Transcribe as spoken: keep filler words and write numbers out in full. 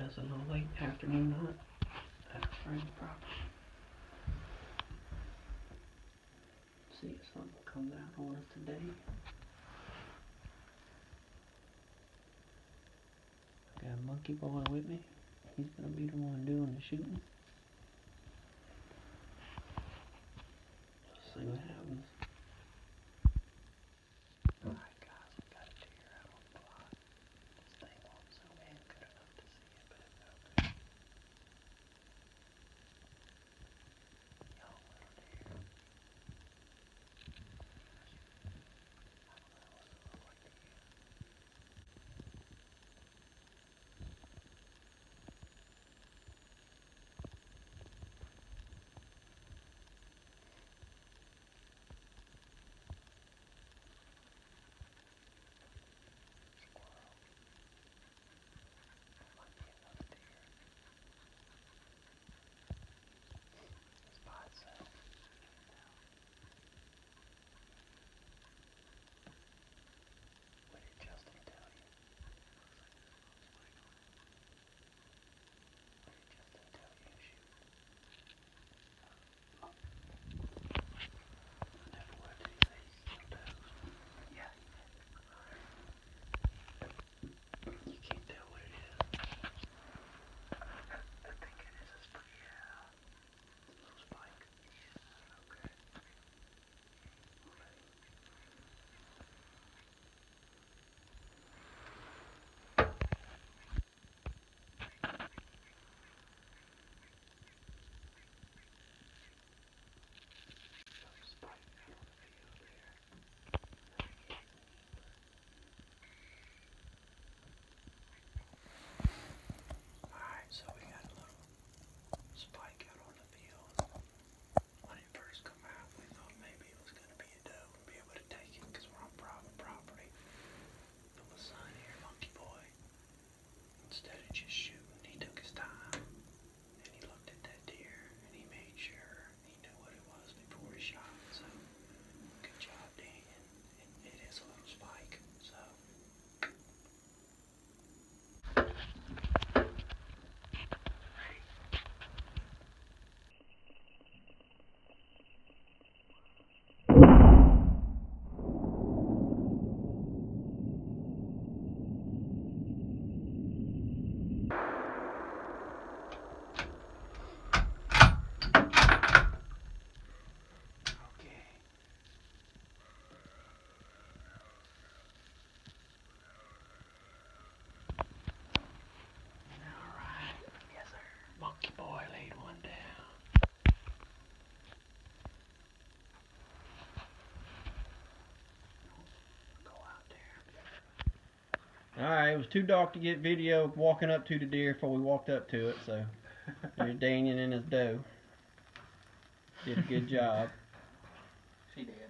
guess in the late afternoon hunt at a friend's property. See if something comes out on us today. Got a monkey boy with me. He's gonna be the one doing the shooting. Let's see what happens. Alright guys, we got a deer out on the block. This thing won't zoom in good enough to see it, but it felt good. Young little deer. I don't know what it looks like to you. So we got a little spike out on the field. When it first come out, we thought maybe it was going to be a doe and be able to take it because we're on private property. But my son here, Monkey Boy, instead of just shooting, he took his time and he looked at that deer and he made sure he knew what it was before he shot. So good job, Dan. It, it is a little spike. So. Monkey Boy laid one down. Go out there. Alright, it was too dark to get video walking up to the deer before we walked up to it, so there's Daniel and his doe. Did a good job. She did.